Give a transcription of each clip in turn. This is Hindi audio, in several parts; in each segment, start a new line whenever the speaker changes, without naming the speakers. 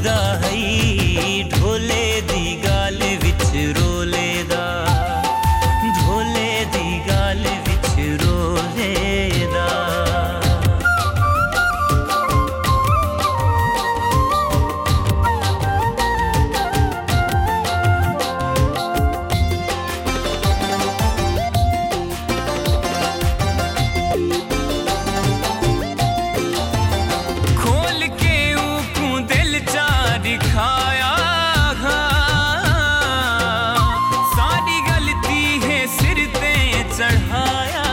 लगदा है ढोले दी गाल विच रोले दा ढोले दी गाल विच रोले दा दिखाया सारी गलती है सिर ते चढ़ाया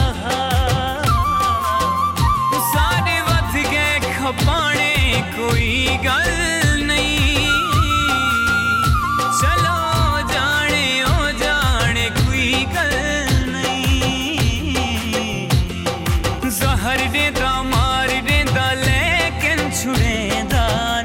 सारे वध गए खपाने कोई गल नहीं चलो जाने ओ जाने कोई गल नहीं जहर दे दा मार दे दा लेकिन छुड़े दा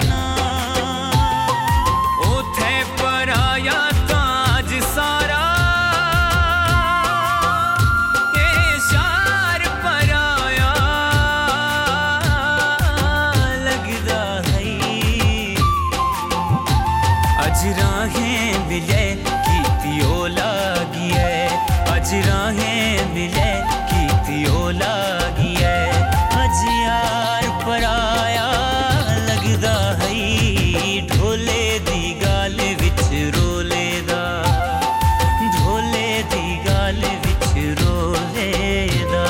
अज राहें मिले कीतियो लागी है अज राहें मिले कीतियो लागी है अज यार पराया लगदा है ढोले दी गाल विच रोले दा ढोले दी गाल विच रोले दा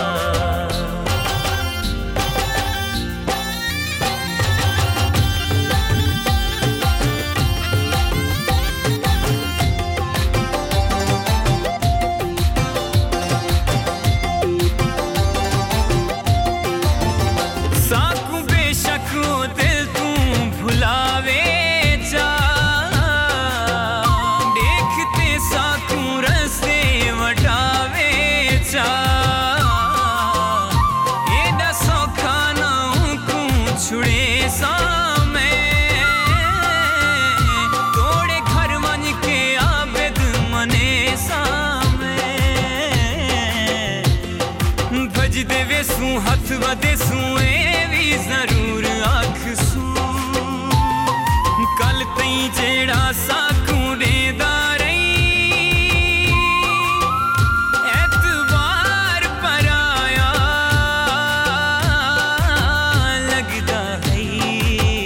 दिल तू भुलावे जा देखते साकू रस्ते वटावे जा एडा सौखा ना को छुड़े सा मैं तोड़े घर मन के आबद मने सा मैं भज देवे सू हथ वदे सू भी जरूर आख सू कल तई जेड़ा साकू देदा रही एतबार पराया लगदा है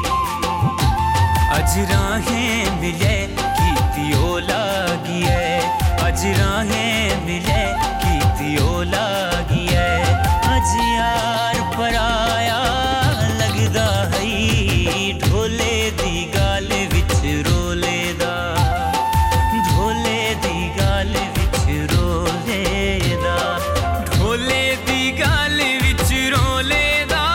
अज राहें मिले कीतियो लागी है अज राहें मिले कीतियो लागी है अज यार पराया लगदा है ढोले दी गाल विच रोले दा ढोले दी गाल विच रोले दा ढोले दी गाल विच रोले दा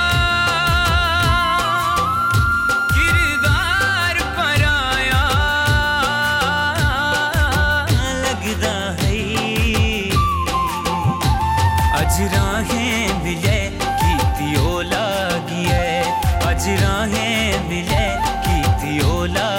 किरदार पराया लगदा है अज राहें मिले कीतियो लागी है अज राहें मिले कीतियो लागी